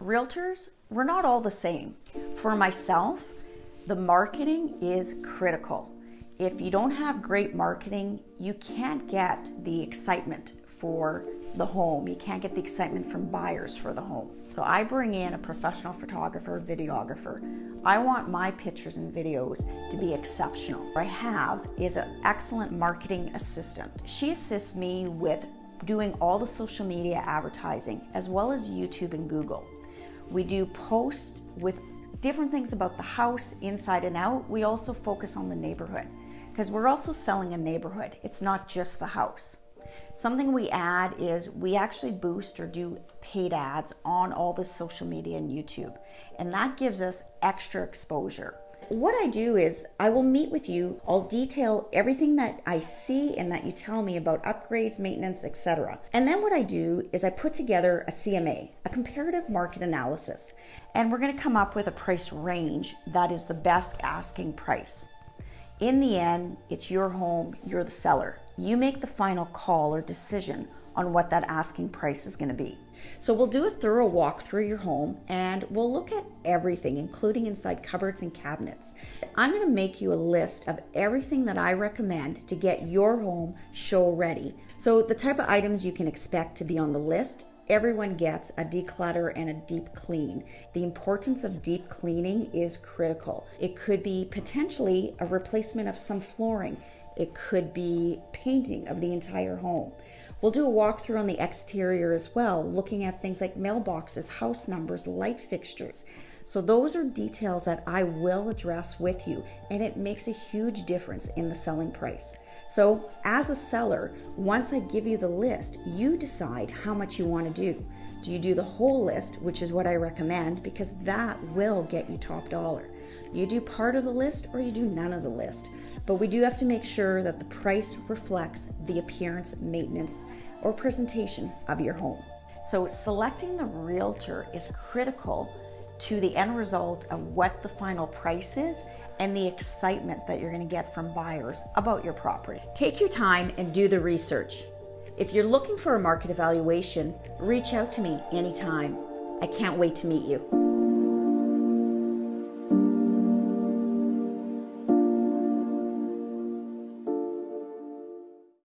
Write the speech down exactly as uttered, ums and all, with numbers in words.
realtors, we're not all the same. For myself, the marketing is critical. If you don't have great marketing, you can't get the excitement for the home. You can't get the excitement from buyers for the home. So I bring in a professional photographer, videographer. I want my pictures and videos to be exceptional. What I have is an excellent marketing assistant. She assists me with doing all the social media advertising, as well as YouTube and Google. We do posts with different things about the house, inside and out. We also focus on the neighborhood, because we're also selling a neighborhood. It's not just the house. Something we add is we actually boost or do paid ads on all the social media and YouTube, and that gives us extra exposure. What I do is I will meet with you. I'll detail everything that I see and that you tell me about upgrades, maintenance, et cetera. And then what I do is I put together a C M A, a comparative market analysis, and we're going to come up with a price range that is the best asking price. In the end, it's your home, you're the seller. You make the final call or decision on what that asking price is going to be. So we'll do a thorough walk through your home, and we'll look at everything, including inside cupboards and cabinets. I'm going to make you a list of everything that I recommend to get your home show ready. So the type of items you can expect to be on the list: everyone gets a declutter and a deep clean. The importance of deep cleaning is critical. It could be potentially a replacement of some flooring. It could be painting of the entire home. We'll do a walkthrough on the exterior as well, looking at things like mailboxes, house numbers, light fixtures. So those are details that I will address with you, and it makes a huge difference in the selling price. So as a seller, once I give you the list, you decide how much you want to do. Do you do the whole list, which is what I recommend, because that will get you top dollar. You do part of the list, or you do none of the list. But we do have to make sure that the price reflects the appearance, maintenance, or presentation of your home. So selecting the realtor is critical to the end result of what the final price is and the excitement that you're going to get from buyers about your property. Take your time and do the research. If you're looking for a market evaluation, reach out to me anytime. I can't wait to meet you.